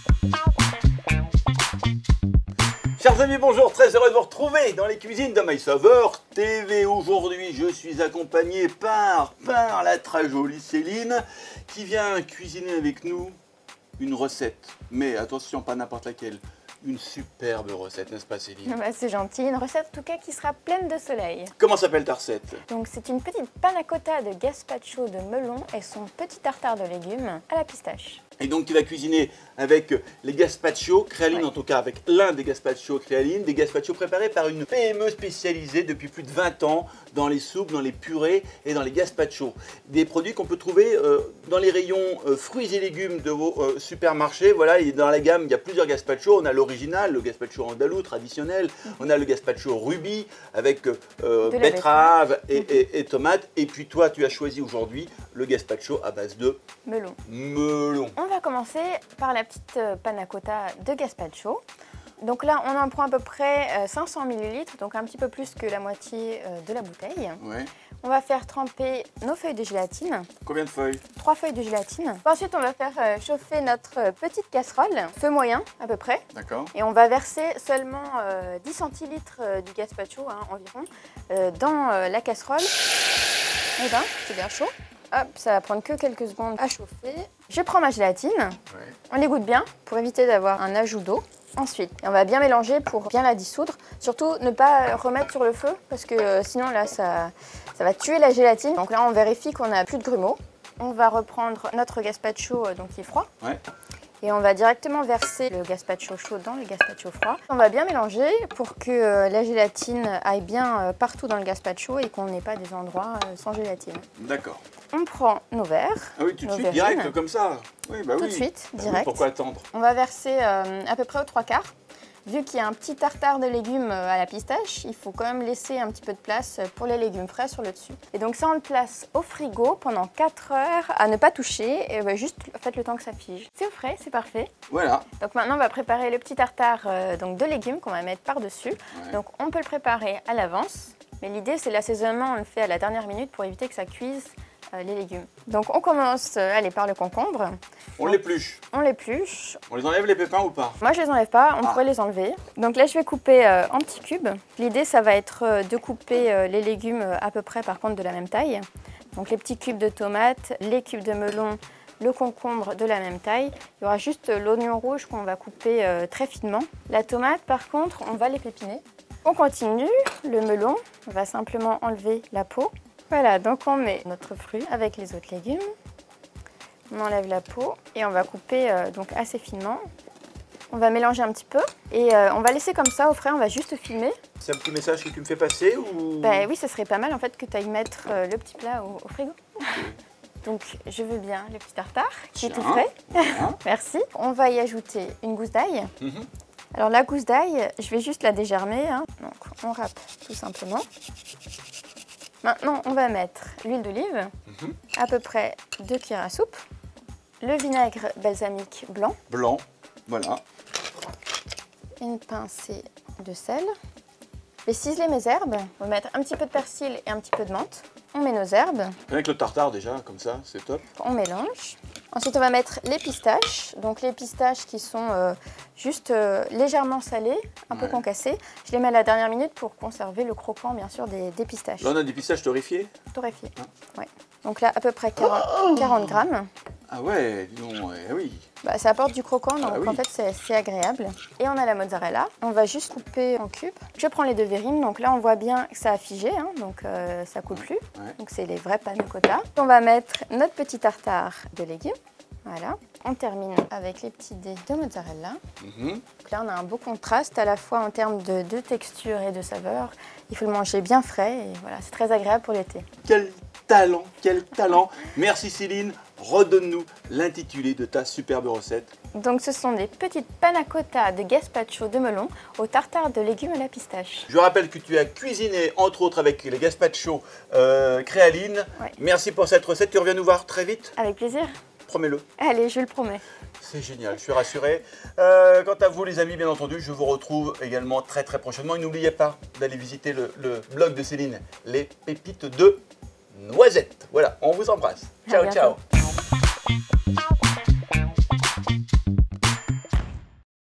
Chers amis, bonjour, très heureux de vous retrouver dans les cuisines de MySaveur TV. Aujourd'hui, je suis accompagné par la très jolie Céline qui vient cuisiner avec nous une recette. Mais attention, pas n'importe laquelle, une superbe recette, n'est-ce pas Céline? Bah, c'est gentil, une recette en tout cas qui sera pleine de soleil. Comment s'appelle ta recette? Donc c'est une petite panna cotta de gazpacho de melon et son petit tartare de légumes à la pistache. Et donc tu vas cuisiner avec les gazpacho créaline, Ouais. en tout cas avec l'un des gazpacho créaline, des gazpacho préparés par une PME spécialisée depuis plus de 20 ans dans les soupes, dans les purées et dans les gazpacho. Des produits qu'on peut trouver dans les rayons fruits et légumes de vos supermarchés. Voilà, et dans la gamme, il y a plusieurs gazpacho. On a l'original, le gazpacho andalou traditionnel. On a le gazpacho ruby avec betterave et tomates. Et puis toi, tu as choisi aujourd'hui le gazpacho à base de Melon. melon. On va commencer par la petite panna cotta de gazpacho. Donc là, on en prend à peu près 500 ml, donc un petit peu plus que la moitié de la bouteille. Ouais. On va faire tremper nos feuilles de gélatine, Combien de feuilles? 3 feuilles de gélatine. Ensuite, on va faire chauffer notre petite casserole, feu moyen à peu près. D'accord. Et on va verser seulement 10 centilitres du gazpacho environ dans la casserole. Et ben, c'est bien chaud. Hop, ça va prendre que quelques secondes à chauffer. Je prends ma gélatine, Ouais. on l'égoutte bien pour éviter d'avoir un ajout d'eau. Ensuite, on va bien mélanger pour bien la dissoudre. Surtout ne pas remettre sur le feu parce que sinon là ça va tuer la gélatine. Donc là on vérifie qu'on n'a plus de grumeaux. On va reprendre notre gazpacho donc qui est froid. Ouais. Et on va directement verser le gazpacho chaud dans le gazpacho froid. On va bien mélanger pour que la gélatine aille bien partout dans le gazpacho et qu'on n'ait pas des endroits sans gélatine. D'accord. On prend nos verres. Ah oui, tout de nos suite, verrines. direct comme ça. Oui, bah Tout oui. de suite, Bah oui, direct. pourquoi attendre? On va verser à peu près aux 3/4. Vu qu'il y a un petit tartare de légumes à la pistache, il faut quand même laisser un petit peu de place pour les légumes frais sur le dessus. Et donc ça, on le place au frigo pendant 4 heures à ne pas toucher, et juste faites le temps que ça fige. C'est au frais, c'est parfait. Voilà. Donc maintenant, on va préparer le petit tartare donc de légumes qu'on va mettre par-dessus. Ouais. Donc on peut le préparer à l'avance, mais l'idée c'est l'assaisonnement, on le fait à la dernière minute pour éviter que ça cuise les légumes. Donc on commence allez, par le concombre. On l'épluche. On l'épluche. On les enlève les pépins ou pas? Moi, je les enlève pas, on pourrait les enlever. Donc là, je vais couper en petits cubes. L'idée, ça va être de couper les légumes à peu près, par contre, de la même taille. Donc les petits cubes de tomates, les cubes de melon, le concombre de la même taille. Il y aura juste l'oignon rouge qu'on va couper très finement. La tomate, par contre, on va les pépiner. On continue. Le melon, on va simplement enlever la peau. Voilà, donc on met notre fruit avec les autres légumes. On enlève la peau et on va couper donc assez finement. On va mélanger un petit peu et on va laisser comme ça au frais, on va juste filmer. C'est un petit message que tu me fais passer ou... Bah oui, ça serait pas mal en fait que tu ailles mettre le petit plat au frigo. Donc je veux bien le petit tartare qui est tout frais. Voilà. Merci. On va y ajouter une gousse d'ail. Mhm. Alors la gousse d'ail, je vais juste la dégermer. Hein. Donc on râpe tout simplement. Maintenant, on va mettre l'huile d'olive, à peu près 2 cuillères à soupe. Le vinaigre balsamique blanc, Blanc, voilà. une pincée de sel. Je vais ciseler mes herbes. On va mettre un petit peu de persil et un petit peu de menthe. On met nos herbes, Avec le tartare déjà, comme ça, c'est top. on mélange. Ensuite, on va mettre les pistaches. Donc les pistaches qui sont juste légèrement salées, un peu concassées. Je les mets à la dernière minute pour conserver le croquant, bien sûr, des pistaches. Là, on a des pistaches torréfiées. Torréfiées. Ouais. Donc là, à peu près 40 grammes. Ah ouais, dis donc, oui. Bah, ça apporte du croquant, donc oui. en fait c'est agréable. Et on a la mozzarella. On va juste couper en cubes. Je prends les 2 verrines, donc là on voit bien que ça a figé, hein, donc ça coule plus. Ouais. Donc c'est les vrais panna cotta. On va mettre notre petit tartare de légumes. Voilà. On termine avec les petits dés de mozzarella. Mhm. Donc là on a un beau contraste à la fois en termes de texture et de saveur. Il faut le manger bien frais et voilà, c'est très agréable pour l'été. Quel talent, quel talent. Merci Céline. Redonne-nous l'intitulé de ta superbe recette. Donc ce sont des petites panna cotta de gazpacho de melon au tartare de légumes à la pistache. Je rappelle que tu as cuisiné, entre autres, avec les gazpacho créaline. Ouais. Merci pour cette recette. Tu reviens nous voir très vite. Avec plaisir. Promets-le. Allez, je le promets. C'est génial, je suis rassuré. Quant à vous les amis, bien entendu, je vous retrouve également très prochainement. Et n'oubliez pas d'aller visiter le blog de Céline, les pépites de noisettes. Voilà, on vous embrasse. À Ciao, bientôt. ciao.